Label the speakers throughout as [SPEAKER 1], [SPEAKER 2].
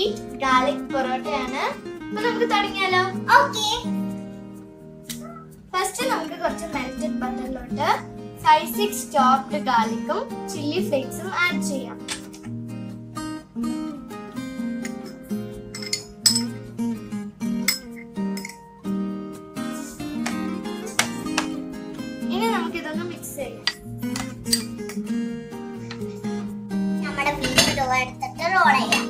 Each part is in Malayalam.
[SPEAKER 1] Sweet garlic പൊറോട്ടയാണ്. അപ്പൊ നമുക്ക് തുടങ്ങിയാലോ?
[SPEAKER 2] ഓക്കേ.
[SPEAKER 1] ഫസ്റ്റ് നമുക്ക് കുറച്ച് മെൽറ്റഡ് ബട്ടറിലോട്ട് 5-6 ചോപ്ഡ് ഗാർലിക്കും ചില്ലി ഫ്ലേക്സും ആഡ് ചെയ്യാം. ഇനി നമുക്ക് ഇതൊന്ന് മിക്സ് ചെയ്യാം.
[SPEAKER 2] നമ്മുടെ വീറ്റ് ഡോ എടുത്തിട്ട് റോൾ ചെയ്യാം.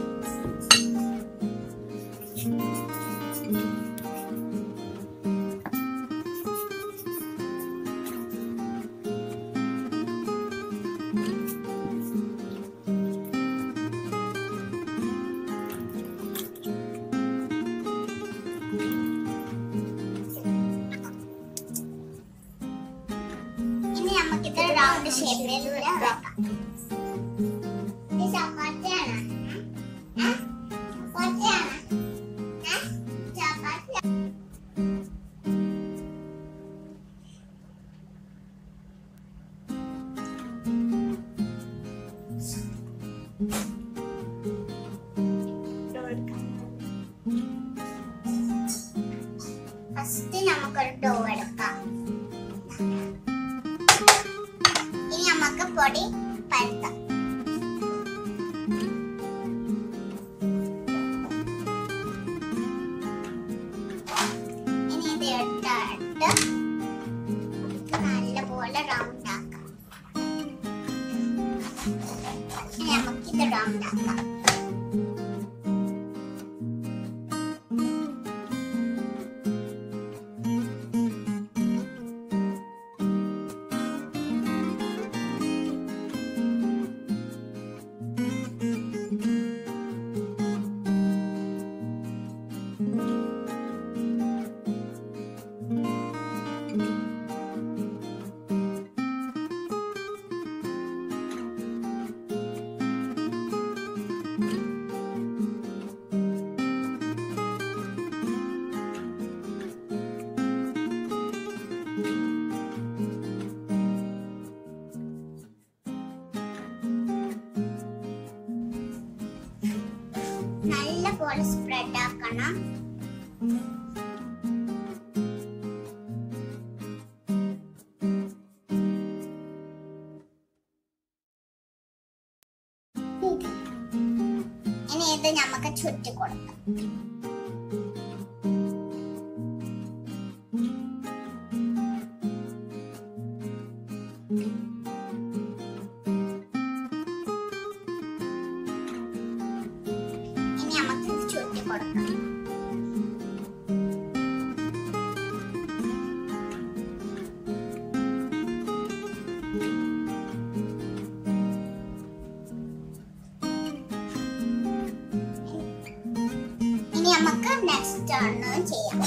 [SPEAKER 2] ഇനി നമുക്കിത് റൗണ്ട് ഷേപ്പിൽ വെക്കാം. ഇത് ചപ്പാത്തിയാണ്. ചപ്പാത്തിയാണ്. ചപ്പാത്തി. ഫസ്റ്റ് നമുക്കൊരു ഡോ എടുക്കാം. ഇനി നമുക്ക് പൊടി പരത്താം. ഇനി ഇത് എടുത്തിട്ട് നല്ലപോലെ റൗണ്ട് ആക്കാം. ഇനി നമുക്കിത് റൗണ്ട് ആക്കാം. നല്ലപോലെ സ്പ്രെഡ് ആക്കണം. ഇനി ഇത് നമുക്ക് ചുറ്റി കൊടുക്കാം. ഇനി നമുക്ക് ചുറ്റി കൊടുക്കാം. ഇനി നമുക്ക് നെക്സ്റ്റ് ആണ് ചെയ്യാം.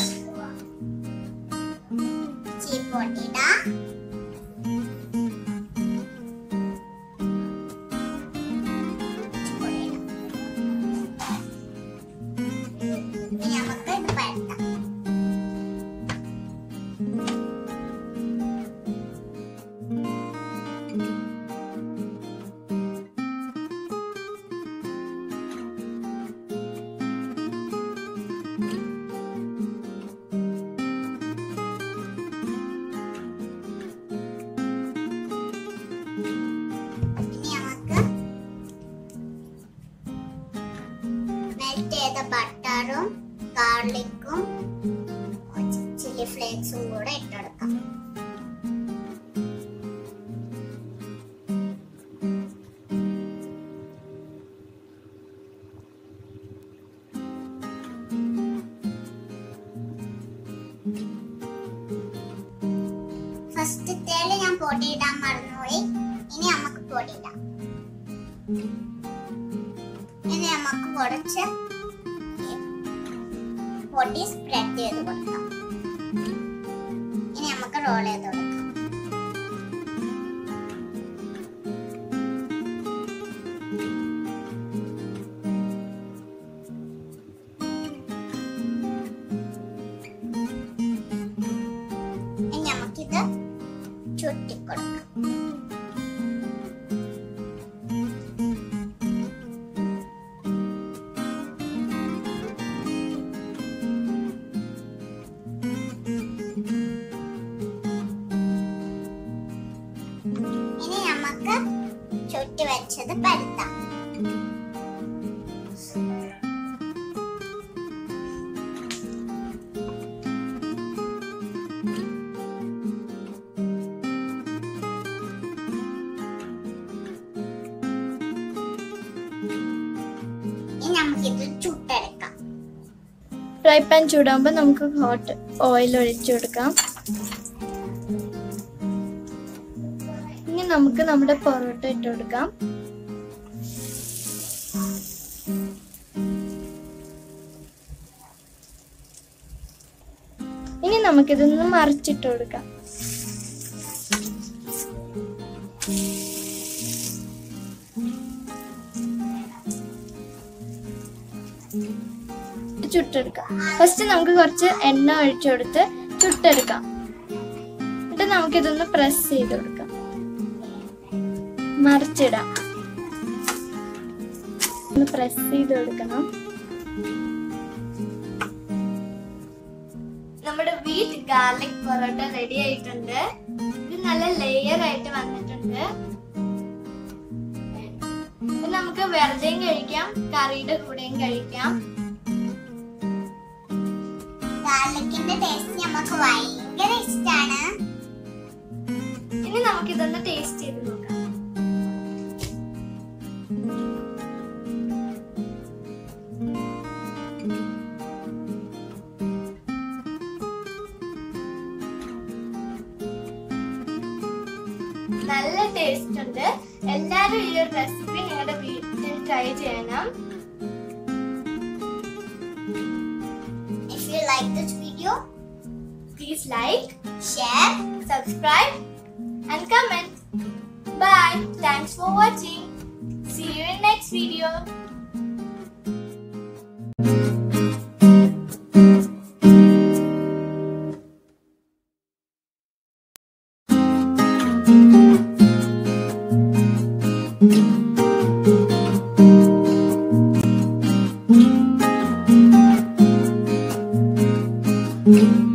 [SPEAKER 2] ചീപ്പൊട്ടിട. ഇനി നമുക്ക് ഇത് പരത്താം. മെൽറ്റ് ചെയ്ത ബട്ടറും ഗാർലിക്കും ചില്ലി ഫ്ലേക്സും കൂടെ ഇട്ടെടുക്കാം. ഫസ്റ്റത്തേല് ഞാൻ പൊടിയിടാൻ മറന്നുപോയി. ഇനി നമുക്ക് പൊടിയിടാം. ഇനി നമുക്ക് കുറച്ച് പൊടി സ്പ്രെഡ് ചെയ്ത് കൊടുക്കാം. ഇനി നമുക്ക് റോൾ ചെയ്ത് കൊടുക്കാം. ഇനി നമുക്കിത് ചുറ്റിക്കൊടുക്കാം. മാറ്റി വെച്ചത് പരത്താം. ഇനി നമുക്കിത് ചുട്ടെടുക്കാം.
[SPEAKER 1] ഫ്രൈ പാൻ ചൂടാകുമ്പോൾ നമുക്ക് ഹോട്ട് ഓയിൽ ഒഴിച്ചു കൊടുക്കാം. ഇനി നമുക്ക് നമ്മുടെ പൊറോട്ട ഇട്ട് കൊടുക്കാം. ഇനി നമുക്കിതൊന്ന് മറിച്ചിട്ട് കൊടുക്കാം. ചുട്ടെടുക്കാം. ഫസ്റ്റ് നമുക്ക് കുറച്ച് എണ്ണ ഒഴിച്ചു കൊടുത്ത് ചുട്ടെടുക്കാം. എന്നിട്ട് നമുക്കിതൊന്ന് പ്രസ് ചെയ്ത് കൊടുക്കാം. മറിച്ചിടാം. ഒന്ന് പ്രസ് ചെയ്ത് കൊടുക്കണം. നമ്മുടെ വീറ്റ് ഗാർലിക് പൊറോട്ട റെഡി ആയിട്ടുണ്ട്. ഇത് നല്ല ലെയർ ആയിട്ട് വന്നിട്ടുണ്ട്. ഇത് നമുക്ക് വെറുതെയും കഴിക്കാം, കറിയുടെ കൂടെയും കഴിക്കാം.
[SPEAKER 2] ഗാർലിക്കിന്റെ ടേസ്റ്റ് നമുക്ക് ഭയങ്കര ഇഷ്ടമാണ്.
[SPEAKER 1] ഇനി നമുക്കിതൊന്ന് ടേസ്റ്റ് ചെയ്ത് നോക്കാം. നല്ല ടേസ്റ്റ് ഉണ്ട്. എല്ലാരും ഈ ഒരു റെസിപ്പി നിങ്ങളുടെ വീട്ടിൽ ട്രൈ ചെയ്യണം.
[SPEAKER 2] If you like this video,
[SPEAKER 1] Please like,
[SPEAKER 2] share,
[SPEAKER 1] subscribe and comment. Bye. Thanks for watching. See you in next video.
[SPEAKER 3] Thank you.